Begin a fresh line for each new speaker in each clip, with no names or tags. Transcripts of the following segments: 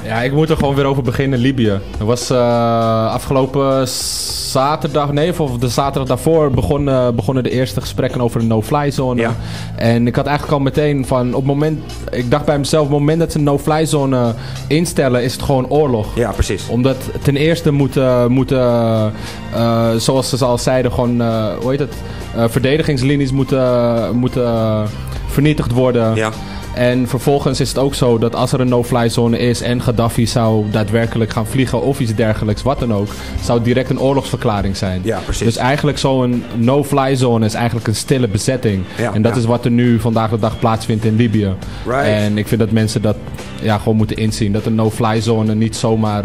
Ja, ik moet er gewoon weer over beginnen. Libië. Er was afgelopen zaterdag, of de zaterdag daarvoor begonnen de eerste gesprekken over de no-fly zone. Ja. En ik had eigenlijk al meteen van, op het moment, ik dacht bij mezelf, op het moment dat ze een no-fly zone instellen, is het gewoon oorlog.
Ja, precies.
Omdat ten eerste moeten zoals ze al zeiden, gewoon, verdedigingslinies moeten vernietigd worden. Ja. En vervolgens is het ook zo dat als er een no-fly zone is en Gaddafi zou daadwerkelijk gaan vliegen of iets dergelijks, wat dan ook, zou het direct een oorlogsverklaring zijn. Ja, precies. Dus eigenlijk zo'n no-fly zone is eigenlijk een stille bezetting. Ja, en dat is wat er nu vandaag de dag plaatsvindt in Libië. Right. En ik vind dat mensen dat gewoon moeten inzien. Dat een no-fly zone niet zomaar...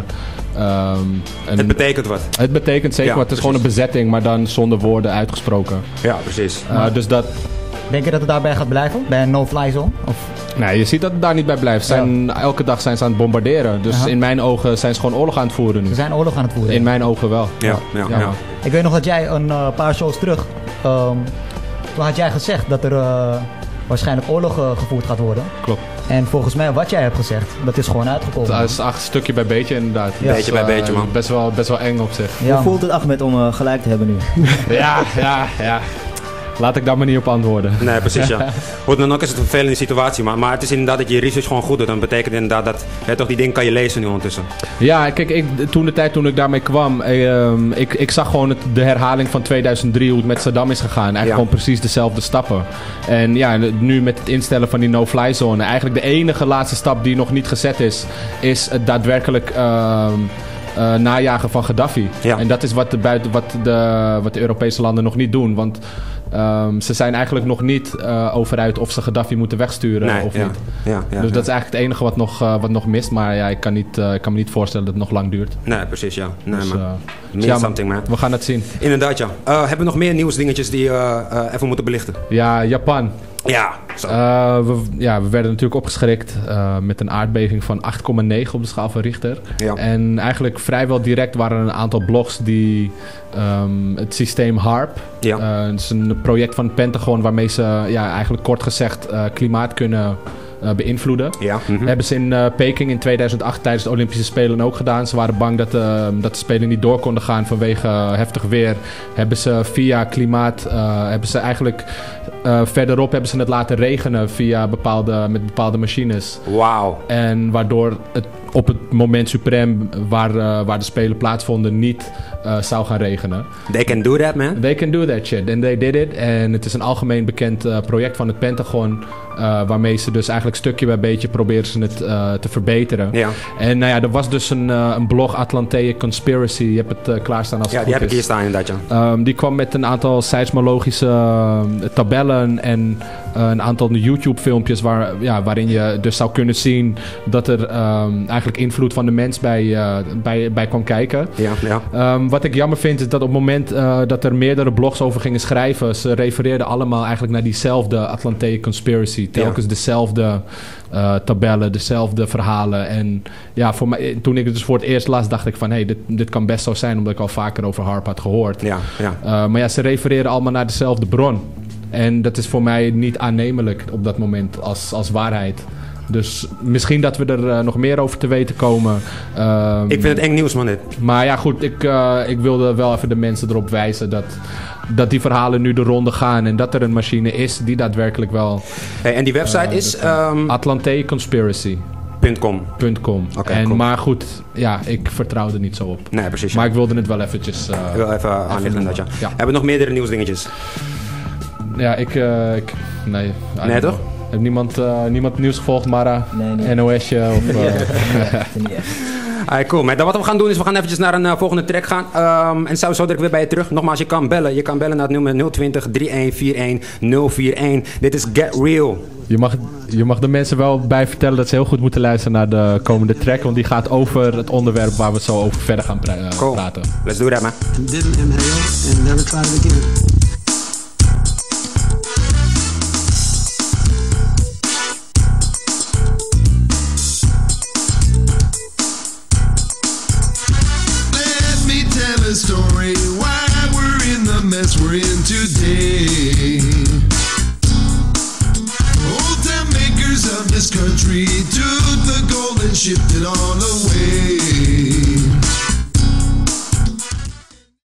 het betekent wat.
Het betekent zeker wat. Het is gewoon een bezetting, maar dan zonder woorden uitgesproken.
Ja, precies.
Dus dat...
Denk je dat het daarbij gaat blijven? Bij een no-fly zone? Of?
Nee, je ziet dat het daar niet bij blijft. Elke dag zijn ze aan het bombarderen. Dus in mijn ogen zijn ze gewoon oorlog aan het voeren nu.
Ze zijn oorlog aan het voeren?
In mijn ogen wel.
Ja.
Ik weet nog dat jij een paar shows terug... toen had jij gezegd dat er waarschijnlijk oorlog gevoerd gaat worden.
Klopt.
En volgens mij wat jij hebt gezegd, dat is gewoon uitgekomen.
Dat is stukje bij beetje inderdaad.
Ja. Beetje bij beetje, man.
Best wel eng op zich.
Ja. Hoe voelt het, Ahmed, om gelijk te hebben nu?
Ja. Laat ik daar maar niet op antwoorden.
Nee, precies, ja. Goed, dan ook is het een vervelende situatie. Maar het is inderdaad dat je research gewoon goed doet. Dan betekent inderdaad dat... toch die dingen kan je lezen nu ondertussen.
Ja, kijk, toen ik daarmee kwam... Ik zag gewoon de herhaling van 2003, hoe het met Saddam is gegaan. Eigenlijk gewoon precies dezelfde stappen. En ja, nu met het instellen van die no-fly zone... Eigenlijk de enige laatste stap die nog niet gezet is het daadwerkelijk... najagen van Gaddafi. Ja. En dat is wat de Europese landen nog niet doen. Want ze zijn eigenlijk nog niet over uit of ze Gaddafi moeten wegsturen of niet. Dus dat is eigenlijk het enige wat nog mist. Maar ja, ik kan me niet voorstellen dat het nog lang duurt.
Nee, precies, ja. Nee,
dus,
man.
We gaan het zien.
Inderdaad, ja. Hebben we nog meer nieuwsdingetjes die even moeten belichten?
Ja, Japan.
Ja,
we werden natuurlijk opgeschrikt met een aardbeving van 8,9 op de schaal van Richter. Ja. En eigenlijk vrijwel direct waren er een aantal blogs die het systeem HAARP... het is een project van het Pentagon waarmee ze eigenlijk kort gezegd klimaat kunnen... beïnvloeden. Ja. Mm-hmm. Hebben ze in Peking in 2008 tijdens de Olympische Spelen ook gedaan. Ze waren bang dat de Spelen niet door konden gaan vanwege heftig weer. Hebben ze via klimaat... hebben ze eigenlijk verderop hebben ze het laten regenen met bepaalde machines.
Wauw.
En waardoor het op het moment suprem waar de Spelen plaatsvonden niet zou gaan regenen.
They can do that, man.
They can do that shit. And they did it. En het is een algemeen bekend project van het Pentagon... waarmee ze dus eigenlijk stukje bij beetje proberen ze het te verbeteren. Ja. En er was dus een blog, Atlantean Conspiracy. Je hebt het klaarstaan als het goed
die heb
is.
Ik hier staan inderdaad, ja.
Die kwam met een aantal seismologische tabellen en een aantal YouTube-filmpjes waarin je dus zou kunnen zien dat er eigenlijk invloed van de mens bij kwam kijken. Ja. Wat ik jammer vind is dat op het moment dat er meerdere blogs over gingen schrijven, ze refereerden allemaal eigenlijk naar diezelfde Atlantean Conspiracy. Telkens dezelfde tabellen, dezelfde verhalen. En ja, voor mij, toen ik het dus voor het eerst las, dacht ik van dit kan best zo zijn, omdat ik al vaker over HAARP had gehoord. Ja. Maar ja, ze refereren allemaal naar dezelfde bron. En dat is voor mij niet aannemelijk op dat moment als waarheid. Dus misschien dat we er nog meer over te weten komen.
Ik vind het eng nieuws, man, dit.
Maar ja, goed, ik wilde wel even de mensen erop wijzen dat die verhalen nu de ronde gaan en dat er een machine is die daadwerkelijk wel...
Hey, en die website is...
Atlantean Conspiracy.
.com. Okay, cool.
Maar goed, ja, ik vertrouw er niet zo op.
Nee, precies.
Maar ik wilde het wel eventjes...
ik wil even aanleggen inderdaad, ja. Hebben we nog meerdere nieuwsdingetjes?
Ja, nee,
toch?
Heb niemand nieuws gevolgd, Mara?
Nee.
NOS'je of...
Cool. Maar wat we gaan doen is, we gaan eventjes naar een volgende track gaan. En zo direct weer bij je terug. Nogmaals, je kan bellen. Je kan bellen naar het nummer 020-3141-041. Dit is Get Real.
Je mag de mensen wel bij vertellen dat ze heel goed moeten luisteren naar de komende track. Want die gaat over het onderwerp waar we zo over verder gaan praten.
Let's do that, man.
Didn't inhale and never tried it again.
Story why we're in the mess we're in today. Old time makers of this country took the gold and shipped it on on the